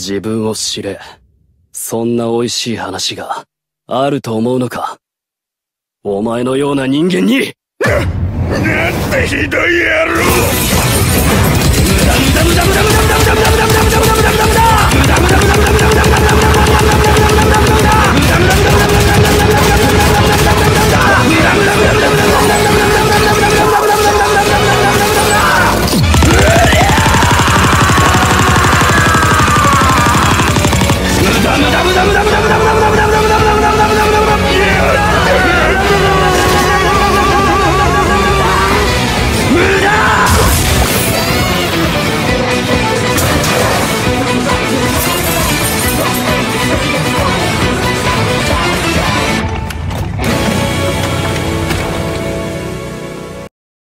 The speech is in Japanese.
自分を知れ。そんな美味しい話があると思うのか。お前のような人間に。 なんてひどい野郎。 無駄無駄無駄無駄無駄。